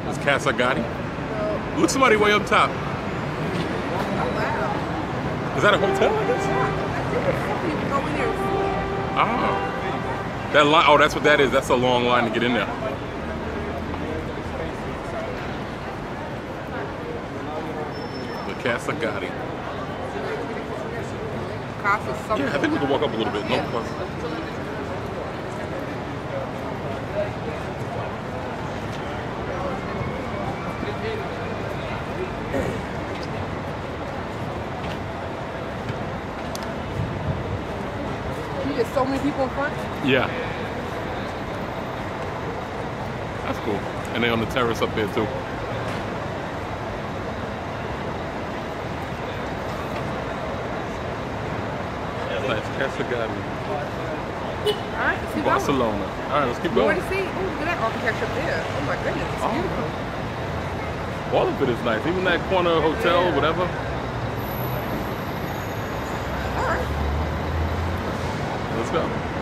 It's Casa Gotti. So, Look, somebody way up top. oh wow. Is that a hotel, I guess? I think it's something you can go in there and see. Oh. That line, oh, that's what that is. That's a long line to get in there. The Casa Gotti. Casa something. Yeah, I think we can walk up a little bit. No problem. You get so many people in front. Yeah. That's cool. And they on the terrace up there too. Nice. Casa Gotti. Alright, let's keep Barcelona. going. Alright, let's keep More going. to see. Oh, look at that architecture up there. Oh my goodness, it's beautiful. All of it is nice. Even that corner hotel, Yeah. whatever. Alright. Let's go.